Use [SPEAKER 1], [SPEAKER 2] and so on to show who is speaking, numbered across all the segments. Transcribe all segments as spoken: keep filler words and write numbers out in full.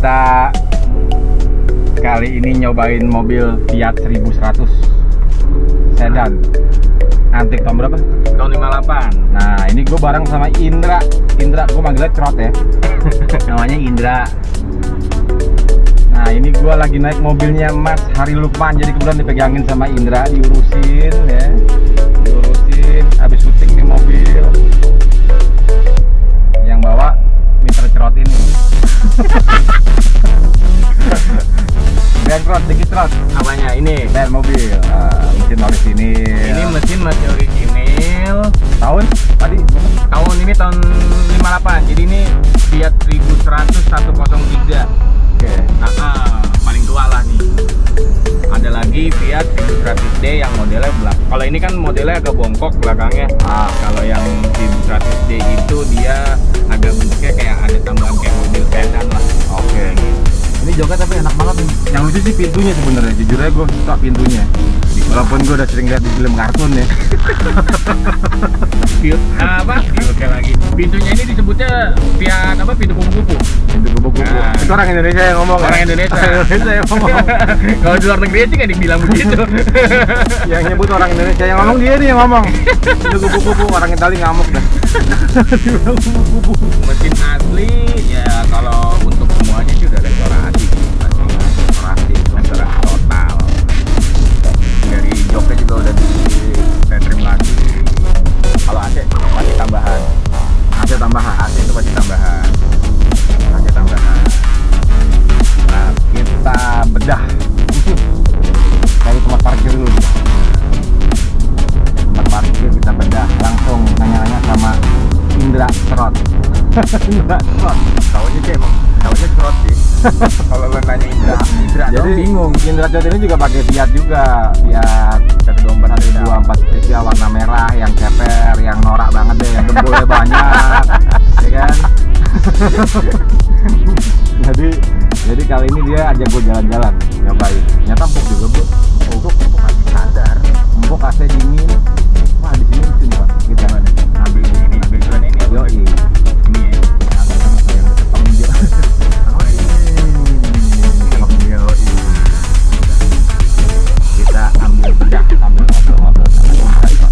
[SPEAKER 1] Kita kali ini nyobain mobil Fiat seribu seratus sedan antik tahun berapa?
[SPEAKER 2] Tahun lima puluh delapan.
[SPEAKER 1] Nah ini gue bareng sama Indra. Indra, gue manggilnya Crot ya. Namanya Indra. Nah ini gue lagi naik mobilnya Mas Hari Lukman. Jadi kebetulan dipegangin sama Indra, diurusin ya. Diurusin, habis syuting nih mobil. Yang bawa Mister Crot ini. Dan Crot, dikit Crot.
[SPEAKER 2] Apanya ini?
[SPEAKER 1] Dan mobil, uh, mesin orisinil.
[SPEAKER 2] Ini mesin masih orisinil.
[SPEAKER 1] Tahun tadi?
[SPEAKER 2] Tahun ini tahun lima puluh delapan. Jadi ini Fiat seribu seratus seratus tiga.
[SPEAKER 1] Oke. Okay.
[SPEAKER 2] Nah, ah, paling tua lah nih. Ada lagi Fiat seribu seratus D yang modelnya belakang. Kalau ini kan modelnya agak bongkok belakangnya. Ah, kalau yang seribu seratus D itu dia agak bentuknya kayak ada tambahan kayak mobil sedan lah.
[SPEAKER 1] Oke. Okay. Ini joknya tapi enak banget nih. Yang lucu sih pintunya sebenarnya. Jujur aja gue suka pintunya. Walaupun gue udah sering lihat di film kartun ya.
[SPEAKER 2] Fiat apa? Oke lagi. Pintunya ini disebutnya Fiat apa? Pintu kupu-kupu.
[SPEAKER 1] Pintu kupu-kupu. Nah, itu orang Indonesia yang ngomong.
[SPEAKER 2] Orang
[SPEAKER 1] ya?
[SPEAKER 2] Indonesia.
[SPEAKER 1] Orang Indonesia yang ngomong.
[SPEAKER 2] Kalau di luar negeri sih nggak dibilang begitu.
[SPEAKER 1] Yang nyebut orang Indonesia, yang ngomong dia nih yang ngomong. Pintu kupu-kupu, orang Itali ngamuk dah. Dibilang kupu-kupu.
[SPEAKER 2] Mesin asli ya kalau untuk semuanya sih udah restorasi sih. Pasti restorasi, restorasi total. Dari joknya juga udah di setrim lagi. Kalau A C pasti tambahan.
[SPEAKER 1] A C tambahan.
[SPEAKER 2] A C itu pasti tambahan. A C tambahan.
[SPEAKER 1] Nah, kita bedah khusus dari tempat parkir dulu. Tempat parkir kita bedah, langsung nanya-nanya sama Indra Crot. Indra Crot.
[SPEAKER 2] Taunya sih emang, taunya Crot sih. Kalau lo nanya Indra, Indra
[SPEAKER 1] Jadi
[SPEAKER 2] dong bingung.
[SPEAKER 1] Indra Crot ini juga pakai Fiat juga, Fiat satu dua empat satu dua empat spesial warna merah yang ceper, yang norak banget deh, yang dempulnya banyak, ya kan? jadi jadi kali ini dia ajak gue jalan-jalan, nyobain. Nyata empuk juga bu,
[SPEAKER 2] Untuk untuk masih sadar.
[SPEAKER 1] empuk, A C dingin. Wah di sini sini pak, kita mana?
[SPEAKER 2] Ambil ini, ambil duluan ini.
[SPEAKER 1] Yo
[SPEAKER 2] Ini ya.
[SPEAKER 1] sama sama yang depan hijau. Kita ambil bedah sambil ngobrol-ngobrol sama Indra itu.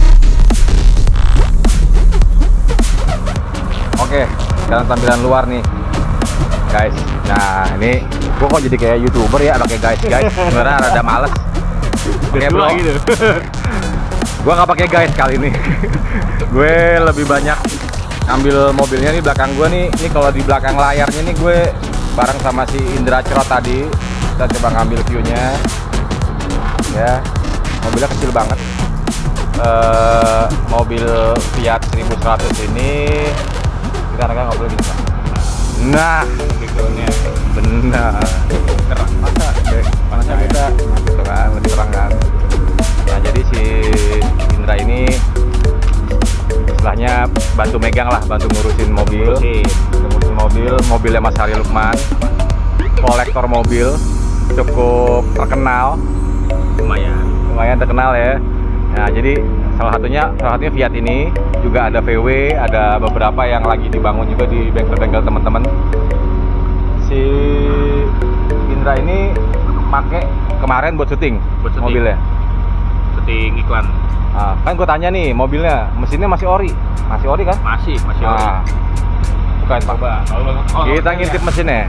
[SPEAKER 1] Oke, sekarang tampilan luar nih, guys. Nah ini, gua kok jadi kayak YouTuber ya, pakai guys guys. Sebenarnya rada males. Kayak bro
[SPEAKER 2] gitu.
[SPEAKER 1] Gua nggak pakai guys kali ini. Gue lebih banyak ambil mobilnya nih belakang gue nih. Ini kalau di belakang layarnya nih gue bareng sama si Indra Crot tadi. Kita coba ngambil view-nya. Ya, mobilnya kecil banget. Uh, mobil Fiat seribu seratus ini kita rekan ngobrol gitu. Nah, background-nya benar.
[SPEAKER 2] Terang.
[SPEAKER 1] Masa deh, panasnya kita gitu kan, lebih terang kan. Nah jadi si Indra ini istilahnya bantu megang lah, bantu ngurusin mobil, ngurusin mobil, mobilnya Mas Hari Lukman, kolektor mobil, cukup terkenal,
[SPEAKER 2] Lumayan.
[SPEAKER 1] lumayan terkenal ya. Nah jadi salah satunya, salah satunya Fiat ini, juga ada V W, ada beberapa yang lagi dibangun juga di bengkel-bengkel teman-teman. Si Indra ini pakai kemarin buat syuting,
[SPEAKER 2] Buat syuting.
[SPEAKER 1] mobilnya.
[SPEAKER 2] Syuting iklan.
[SPEAKER 1] Nah, kan gue tanya nih, mobilnya mesinnya masih ori, masih ori kan?
[SPEAKER 2] Masih, masih ori.
[SPEAKER 1] Nah, bukan pak.
[SPEAKER 2] Coba. Oh,
[SPEAKER 1] Kita ngintip mesinnya.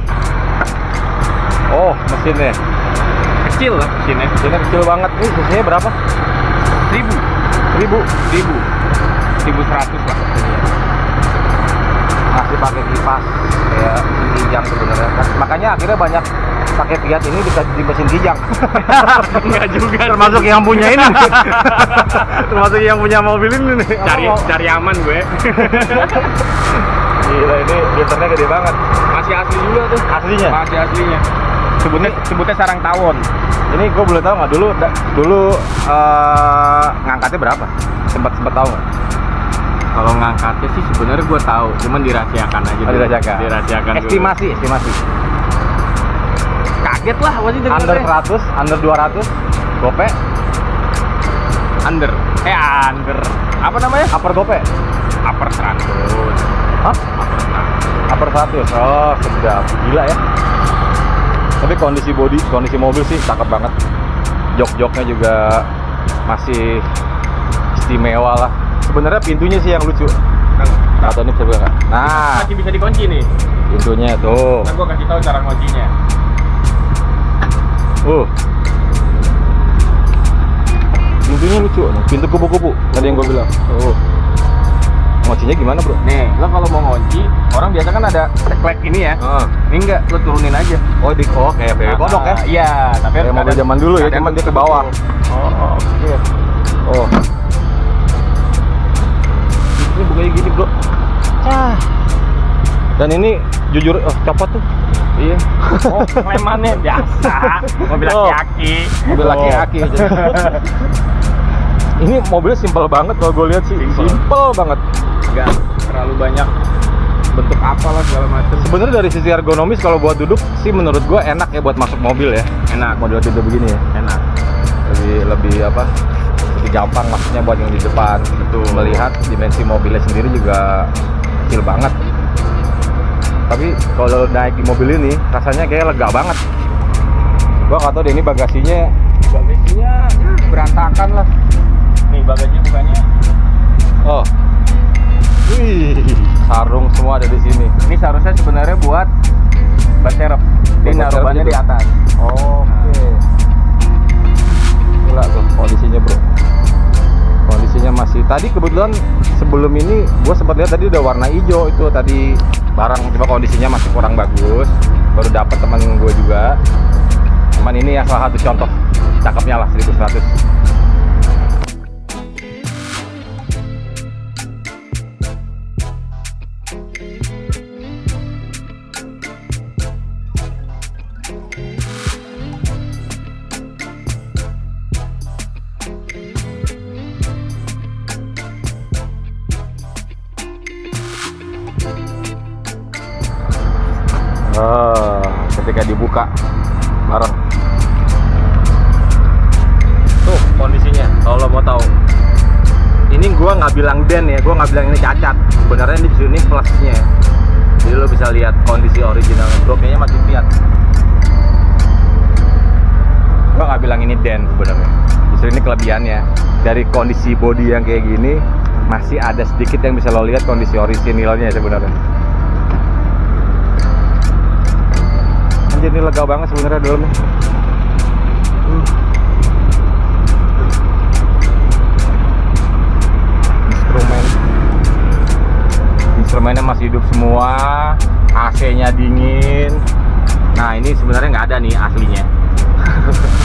[SPEAKER 1] Oh, mesinnya,
[SPEAKER 2] kecil lah mesinnya.
[SPEAKER 1] mesinnya kecil banget. Ini cc-nya berapa?
[SPEAKER 2] Seribu.
[SPEAKER 1] Seribu.
[SPEAKER 2] Seribu. Seribu seratus lah.
[SPEAKER 1] Masih pakai kipas kayak mesin kijang sebenarnya. Makanya akhirnya banyak pakai Fiat ini di mesin kijang.
[SPEAKER 2] Enggak juga.
[SPEAKER 1] Termasuk yang punya ini. Termasuk yang punya mobil ini nih.
[SPEAKER 2] Cari
[SPEAKER 1] Oh,
[SPEAKER 2] cari aman gue.
[SPEAKER 1] gila ini liternya gede banget.
[SPEAKER 2] Masih asli juga tuh.
[SPEAKER 1] Aslinya.
[SPEAKER 2] Masih aslinya. Sebutnya sebutnya sarang tawon.
[SPEAKER 1] Ini gue boleh tahu nggak dulu dulu uh, ngangkatnya berapa? Sempat sempat tahu nggak?
[SPEAKER 2] Kalau ngangkatnya sih sebenarnya gue tahu, cuman dirahasiakan aja.
[SPEAKER 1] Oh, dirahasiakan.
[SPEAKER 2] Dirahasiakan.
[SPEAKER 1] Estimasi,
[SPEAKER 2] dulu.
[SPEAKER 1] estimasi.
[SPEAKER 2] Kaget lah, pasti dengernya.
[SPEAKER 1] Under seratus, under dua ratus, gope,
[SPEAKER 2] Under. Eh under. Apa namanya?
[SPEAKER 1] upper gope.
[SPEAKER 2] Upper seratus.
[SPEAKER 1] Hah?
[SPEAKER 2] Upper seratus.
[SPEAKER 1] Upper seratus. Oh, sedap. Gila ya. Tapi kondisi body, kondisi mobil sih cakep banget. Jok-joknya juga masih istimewa lah. Sebenarnya pintunya sih yang lucu.
[SPEAKER 2] Nah,
[SPEAKER 1] Atau ini bisa buka nggak? Nah,
[SPEAKER 2] masih bisa dikunci nih.
[SPEAKER 1] pintunya tuh.
[SPEAKER 2] Nah, gua kasih tahu cara nguncinya.
[SPEAKER 1] Uh. Pintunya lucu, pintu kupu-kupu. Tadi yang gue bilang. Oh. Ngocinya gimana, bro?
[SPEAKER 2] Nih, lo kalau mau ngunci, orang biasa kan ada klek ini ya.
[SPEAKER 1] Ah.
[SPEAKER 2] Ini enggak, lo turunin aja.
[SPEAKER 1] Oh, di oh kayak P W kodok ya?
[SPEAKER 2] Iya, tapi
[SPEAKER 1] Kayak mobil zaman dulu ya, cuman dia ke bawah.
[SPEAKER 2] Oh, oke.
[SPEAKER 1] Oh. Ini bukanya gini, bro. Ah. Dan ini jujur, oh, copot tuh.
[SPEAKER 2] Iya. Oh, lemannya biasa. Mobil
[SPEAKER 1] Oh.
[SPEAKER 2] laki-laki.
[SPEAKER 1] Mobil laki-laki. Ini mobilnya simpel banget kalau gue lihat sih.
[SPEAKER 2] Simple.
[SPEAKER 1] Simpel banget.
[SPEAKER 2] Enggak terlalu banyak bentuk apalah segala macam.
[SPEAKER 1] Sebenarnya dari sisi ergonomis kalau buat duduk sih menurut gue enak ya buat masuk mobil ya.
[SPEAKER 2] Enak,
[SPEAKER 1] Model duduk begini ya.
[SPEAKER 2] enak.
[SPEAKER 1] Lebih lebih apa? Lebih gampang maksudnya buat yang di depan.
[SPEAKER 2] Betul.
[SPEAKER 1] Melihat dimensi mobilnya sendiri juga kecil banget. Tapi kalau naik di mobil ini rasanya kayak lega banget. Gua nggak tahu deh ini bagasinya.
[SPEAKER 2] Bagasinya berantakan lah. Nih bagasinya bukannya.
[SPEAKER 1] Oh, wih, sarung semua ada di sini.
[SPEAKER 2] Ini seharusnya sebenarnya buat ban serep. Dia
[SPEAKER 1] Ban
[SPEAKER 2] naruh
[SPEAKER 1] serep
[SPEAKER 2] bannya
[SPEAKER 1] gitu?
[SPEAKER 2] di atas.
[SPEAKER 1] Oke. Gila tuh kondisinya, bro. Kondisinya masih tadi kebetulan sebelum ini gua sempat lihat tadi udah warna hijau itu tadi barang, cuma kondisinya masih kurang bagus. Baru dapat teman gue juga. Cuman ini ya salah satu contoh cakepnya lah seribu seratus. Ah, ketika dibuka bareng tuh kondisinya kalau lo mau tahu ini gua nggak bilang den ya, gua nggak bilang ini cacat, sebenarnya di sini plusnya, jadi lo bisa lihat kondisi original bro, kayaknya masih Fiat. Gua nggak bilang ini den sebenarnya, justru ini kelebihannya dari kondisi body yang kayak gini masih ada sedikit yang bisa lo lihat kondisi originalnya sebenarnya. Ini lega banget sebenarnya dalamnya. Hmm. Instrumen, instrumennya masih hidup semua, A C-nya dingin. Nah ini sebenarnya nggak ada nih aslinya.